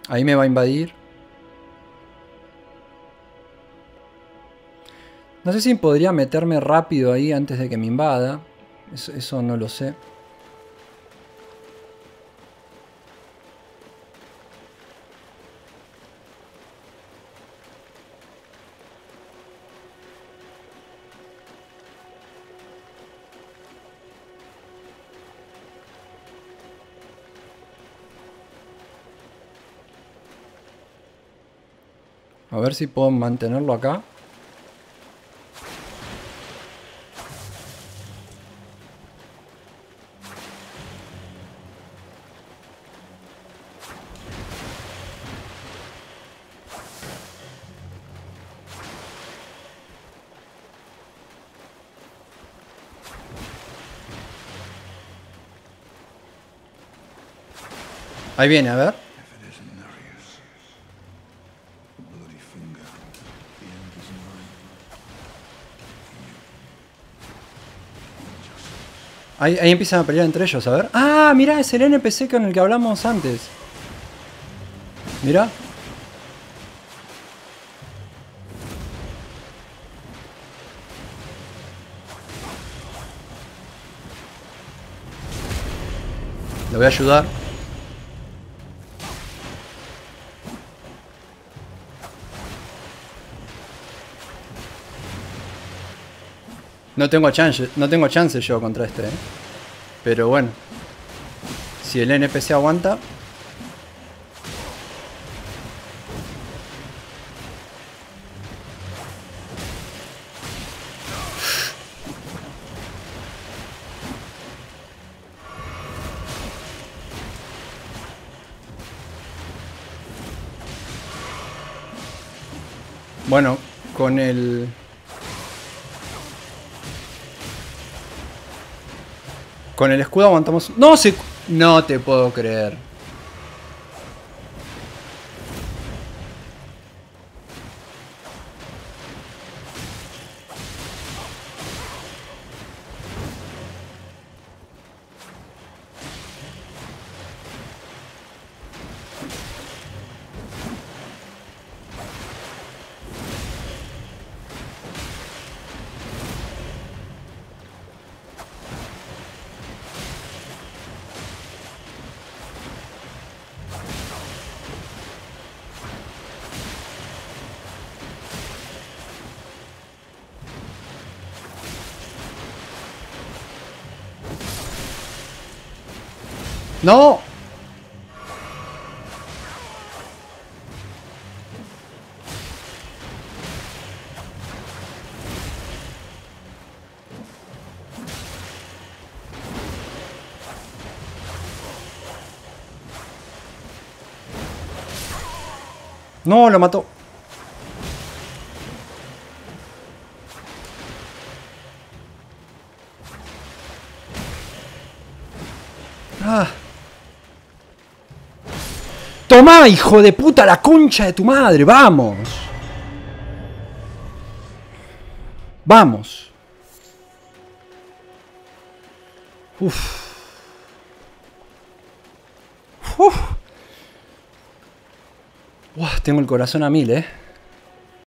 Ahí me va a invadir. No sé si podría meterme rápido ahí antes de que me invada. Eso no lo sé. A ver si puedo mantenerlo acá. Ahí viene, a ver. Ahí empiezan a pelear entre ellos, a ver. ¡Ah! Mirá, es el NPC con el que hablamos antes. Mirá. Le voy a ayudar. No tengo chance yo contra este, Pero bueno. Si el NPC aguanta. Bueno, con el... Con el escudo aguantamos... ¡No se... No te puedo creer! ¡No! ¡No! Lo mató. ¡Ah! ¡Tomá, hijo de puta, la concha de tu madre! ¡Vamos! ¡Vamos! Uf. Uf. Tengo el corazón a 1000,